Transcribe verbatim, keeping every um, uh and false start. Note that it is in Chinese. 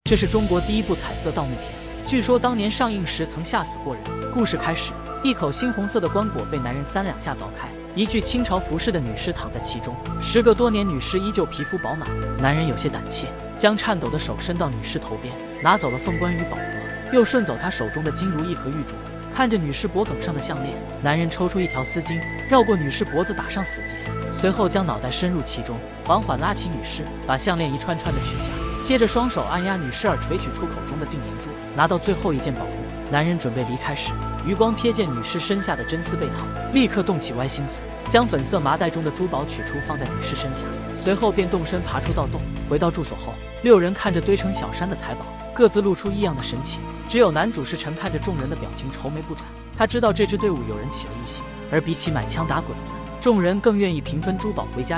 这是中国第一部彩色盗墓片，据说当年上映时曾吓死过人。故事开始，一口猩红色的棺椁被男人三两下凿开，一具清朝服饰的女尸躺在其中。时隔多年，女尸依旧皮肤饱满。男人有些胆怯，将颤抖的手伸到女尸头边，拿走了凤冠与宝盒，又顺走她手中的金如意和玉镯。看着女尸脖颈上的项链，男人抽出一条丝巾，绕过女尸脖子打上死结，随后将脑袋深入其中，缓缓拉起女尸，把项链一串串的取下，接着双手按压女尸耳垂，取出口中的定颜珠，拿到最后一件宝物。男人准备离开时，余光瞥见女尸身下的真丝被套，立刻动起歪心思，将粉色麻袋中的珠宝取出放在女尸身下，随后便动身爬出盗洞。回到住所后，六人看着堆成小山的财宝，各自露出异样的神情。只有男主事臣看着众人的表情愁眉不展，他知道这支队伍有人起了异心，而比起买枪打鬼子，众人更愿意平分珠宝回家。